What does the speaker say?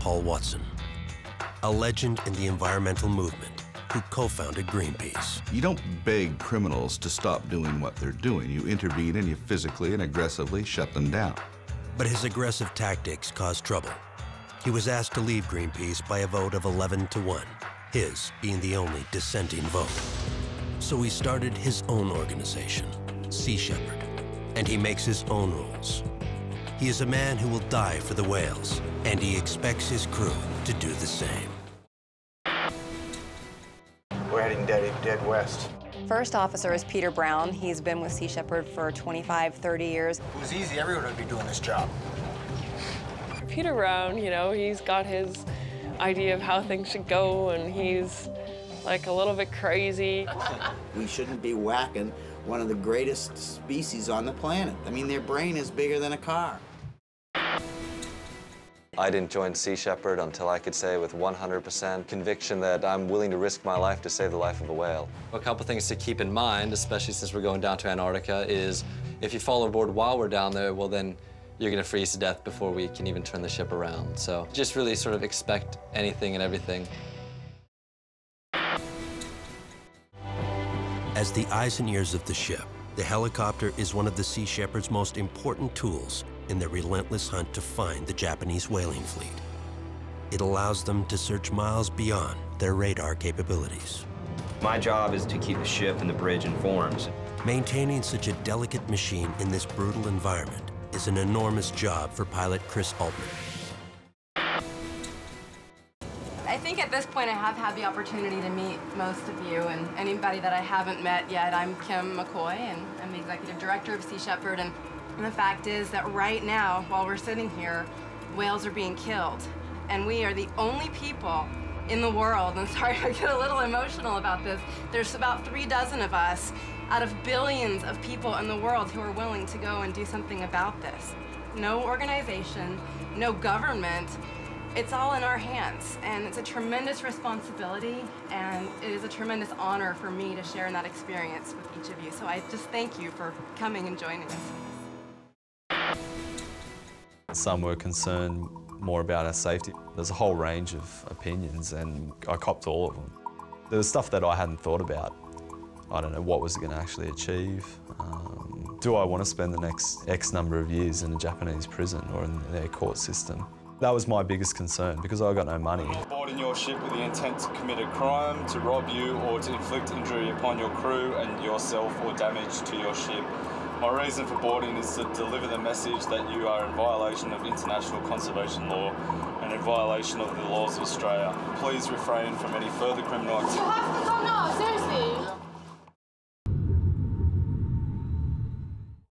Paul Watson, a legend in the environmental movement who co-founded Greenpeace. You don't beg criminals to stop doing what they're doing. You intervene and you physically and aggressively shut them down. But his aggressive tactics caused trouble. He was asked to leave Greenpeace by a vote of 11-1, his being the only dissenting vote. So he started his own organization, Sea Shepherd, and he makes his own rules. He is a man who will die for the whales, and he expects his crew to do the same. We're heading dead west. First officer is Peter Brown. He's been with Sea Shepherd for 25, 30 years. If it was easy, everyone would be doing this job. Peter Brown, you know, he's got his idea of how things should go, and he's like a little bit crazy. We shouldn't be whacking one of the greatest species on the planet. I mean, their brain is bigger than a car. I didn't join Sea Shepherd until I could say with 100% conviction that I'm willing to risk my life to save the life of a whale. A couple things to keep in mind, especially since we're going down to Antarctica, is if you fall aboard while we're down there, well then you're gonna freeze to death before we can even turn the ship around. So just really sort of expect anything and everything. As the eyes and ears of the ship, the helicopter is one of the Sea Shepherd's most important tools in their relentless hunt to find the Japanese whaling fleet. It allows them to search miles beyond their radar capabilities. My job is to keep the ship and the bridge informed. Maintaining such a delicate machine in this brutal environment is an enormous job for pilot Chris Altman. I think at this point I have had the opportunity to meet most of you, and anybody that I haven't met yet. I'm Kim McCoy, and I'm the executive director of Sea Shepherd, and the fact is that right now, while we're sitting here, whales are being killed, and we are the only people in the world, and sorry I get a little emotional about this, there's about 36 of us out of billions of people in the world who are willing to go and do something about this. No organization, no government, it's all in our hands, and it's a tremendous responsibility, and it is a tremendous honor for me to share in that experience with each of you. So I just thank you for coming and joining us. Some were concerned more about our safety. There's a whole range of opinions, and I copped all of them. There was stuff that I hadn't thought about. I don't know what was it going to actually achieve. Do I want to spend the next X number of years in a Japanese prison or in their court system? That was my biggest concern, because I got no money. Boarding your ship with the intent to commit a crime, to rob you, or to inflict injury upon your crew and yourself or damage to your ship. My reason for boarding is to deliver the message that you are in violation of international conservation law and in violation of the laws of Australia. Please refrain from any further criminal activity. You have to come now, seriously.